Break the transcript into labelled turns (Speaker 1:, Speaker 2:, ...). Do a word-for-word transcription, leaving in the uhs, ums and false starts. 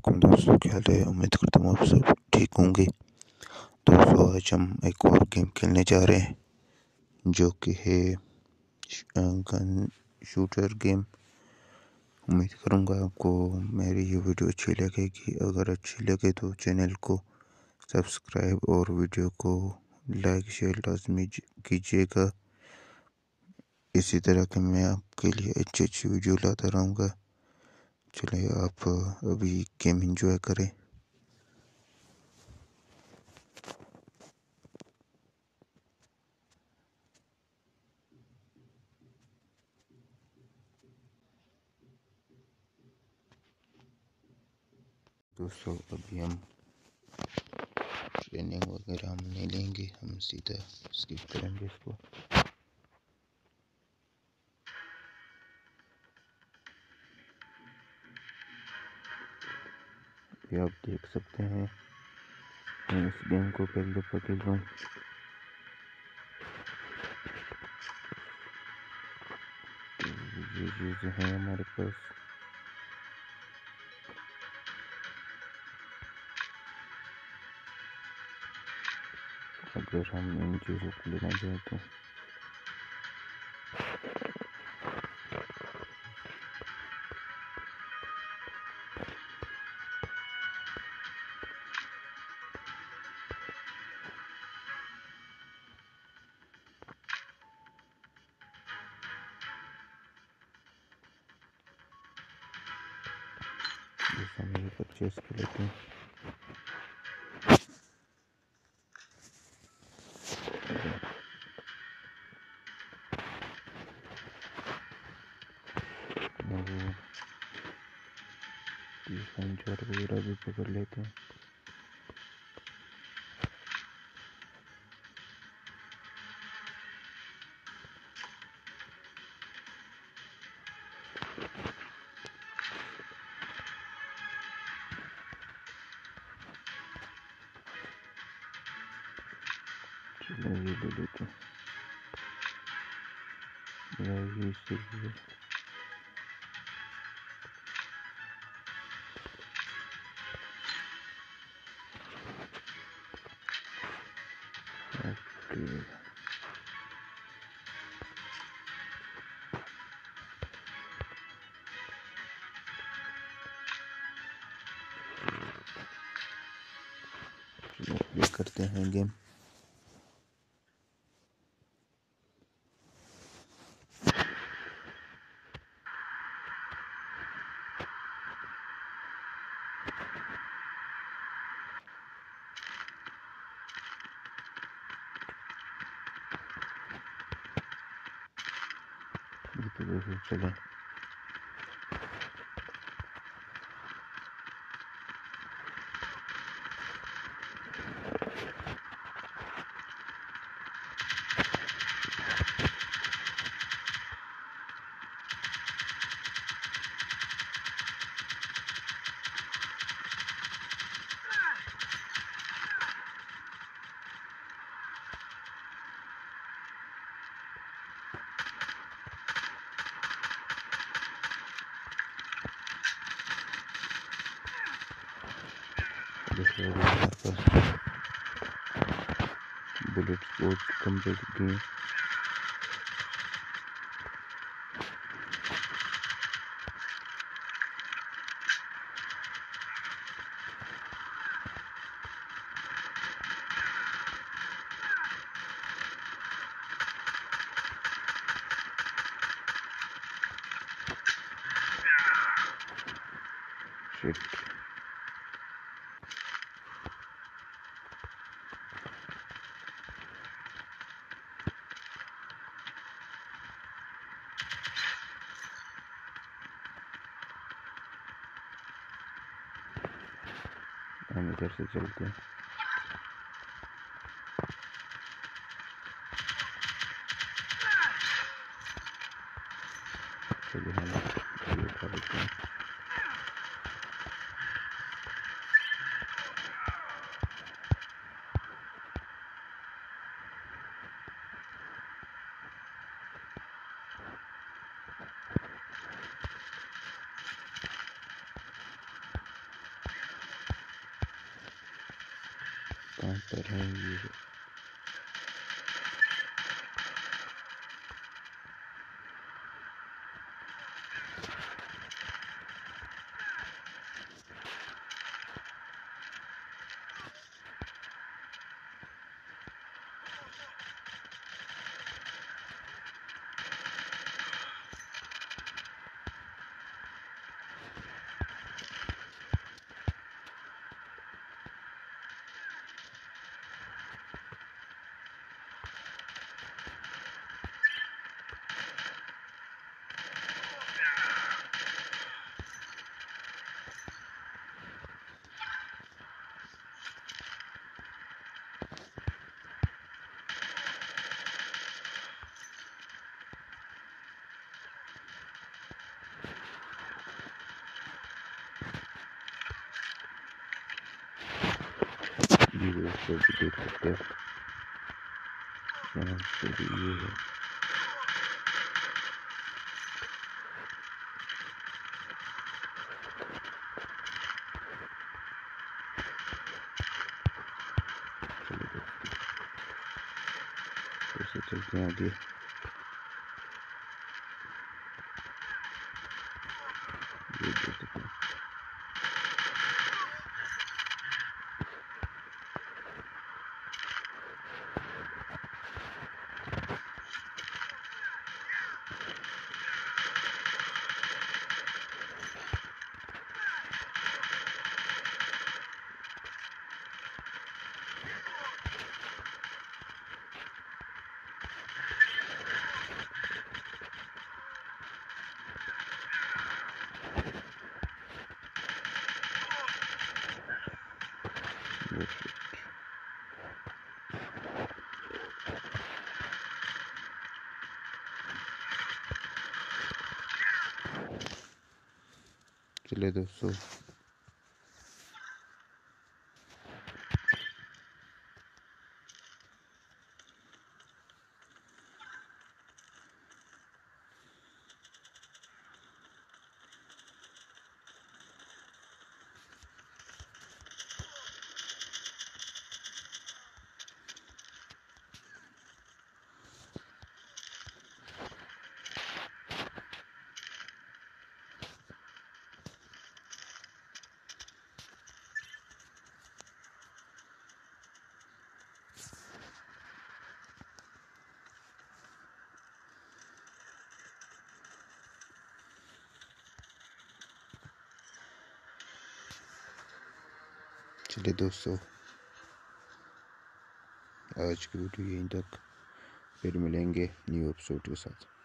Speaker 1: वालेकुम दोस्तों, क्या हाल है। उम्मीद करता हूँ आप सब ठीक होंगे। दोस्तों, आज हम एक और गेम खेलने जा रहे हैं जो कि है गन शूटर गेम। उम्मीद करूँगा आपको मेरी ये वीडियो अच्छी लगेगी। अगर अच्छी लगे तो चैनल को सब्सक्राइब और वीडियो को लाइक शेयर लाजमी कीजिएगा। इसी तरह के मैं आपके लिए अच्छी अच्छी वीडियो लाता रहूँगा। चलिए आप अभी गेम एंजॉय करें। दोस्तों, अभी हम ट्रेनिंग वगैरह हम नहीं लेंगे, हम सीधा स्किप करेंगे इसको। ये आप देख सकते हैं, मैं इस गेम को पहले दफ़ा खेल रहा हूँ। तो ये चीज़ें हैं हमारे पास। अगर हम इन चीज़ों को लेना चाहें तो जैसे हम ये परचेस कर लेते हैं। वो पंचर वगैरह भी पकड़ लेते हैं। चलो ये ले लेते हैं। ये सही है। ओके, चलो प्ले करते हैं गेम। ये तो जैसे चले जैसे अभी हमारे पास बुलेट्स बहुत कम दे चुकी हैं। शिट, हम इधर से चलते हैं। चलिए हम ये उठा लेते हैं। कहाँ पर है ये? ये दोस्तों भी देख सकते हो, यहाँ से भी ये है। चलो दोस्तों, फिर से चलते हैं आगे। ये देख सकते हो, वो चले दोस्तों, चलिए दोस्तों, आज की वीडियो यहीं तक, फिर मिलेंगे न्यू एपिसोड के साथ।